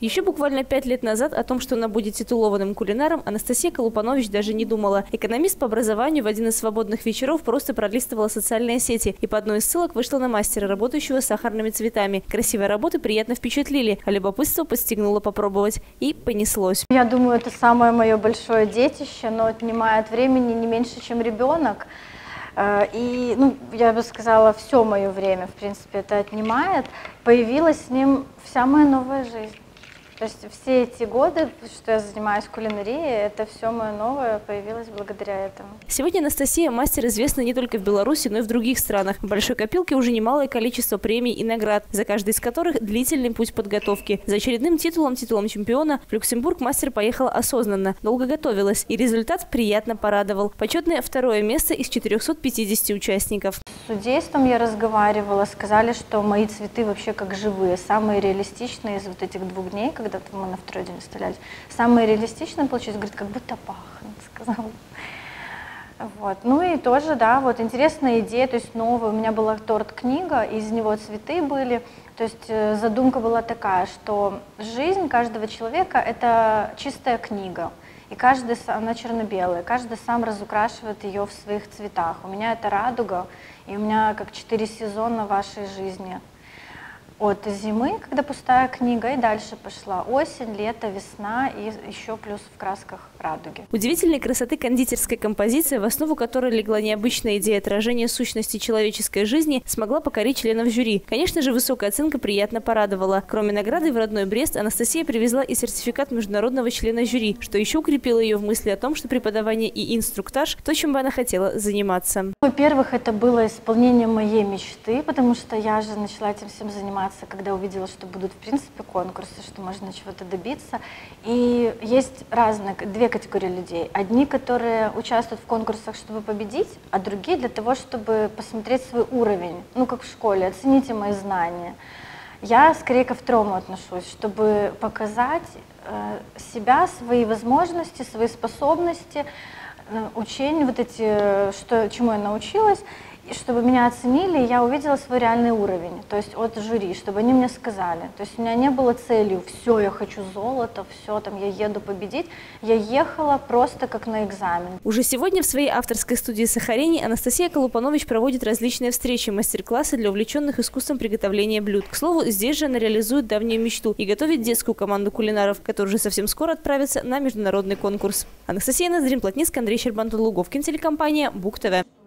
Еще буквально 5 лет назад о том, что она будет титулованным кулинаром, Анастасия Колупанович даже не думала. Экономист по образованию в один из свободных вечеров просто пролистывала социальные сети и по одной из ссылок вышла на мастера, работающего с сахарными цветами. Красивые работы приятно впечатлили, а любопытство подстегнуло попробовать. И понеслось. Я думаю, это самое мое большое детище, но отнимает времени не меньше, чем ребенок. И, я бы сказала, все мое время, в принципе, это отнимает. Появилась с ним вся моя новая жизнь. То есть все эти годы, что я занимаюсь кулинарией, это все мое новое появилось благодаря этому. Сегодня Анастасия мастер известна не только в Беларуси, но и в других странах. В большой копилке уже немалое количество премий и наград, за каждый из которых длительный путь подготовки. За очередным титулом чемпиона, в Люксембург мастер поехала осознанно, долго готовилась, и результат приятно порадовал. Почетное 2-е место из 450 участников. С судейством я разговаривала, сказали, что мои цветы вообще как живые, самые реалистичные из вот этих 2 дней, когда мы на 2-й день выставлялись. Самые реалистичные получились, говорит, как будто пахнет, сказала. Вот. Ну и тоже, да, вот интересная идея, то есть новая. У меня была торт-книга, из него цветы были. То есть задумка была такая, что жизнь каждого человека – это чистая книга. И каждый, она черно-белая, каждый сам разукрашивает ее в своих цветах. У меня это радуга, и у меня как 4 сезона вашей жизни. От зимы, когда пустая книга, и дальше пошла осень, лето, весна и еще плюс в красках радуги. Удивительной красоты кондитерская композиция, в основу которой легла необычная идея отражения сущности человеческой жизни, смогла покорить членов жюри. Конечно же, высокая оценка приятно порадовала. Кроме награды в родной Брест, Анастасия привезла и сертификат международного члена жюри, что еще укрепило ее в мысли о том, что преподавание и инструктаж – то, чем бы она хотела заниматься. Во-первых, это было исполнение моей мечты, потому что я же начала этим всем заниматься, когда увидела, что будут в принципе конкурсы, что можно чего-то добиться. И есть разные, 2 категории людей. Одни, которые участвуют в конкурсах, чтобы победить, а другие для того, чтобы посмотреть свой уровень, как в школе, оцените мои знания. Я скорее ко 2-му отношусь, чтобы показать себя, свои возможности, свои способности, учения, вот эти, чему я научилась, и чтобы меня оценили, я увидела свой реальный уровень, то есть от жюри, чтобы они мне сказали. То есть у меня не было целью, все, я хочу золото, все, там, я еду победить. Я ехала просто как на экзамен. Уже сегодня в своей авторской студии «Сахарини» Анастасия Колупанович проводит различные встречи, мастер-классы для увлеченных искусством приготовления блюд. К слову, здесь же она реализует давнюю мечту и готовит детскую команду кулинаров, которые уже совсем скоро отправятся на международный конкурс. Анастасия Ноздрин, Плотницкая, Андрей Щербан, Луговкин, телекомпания БУК ТВ.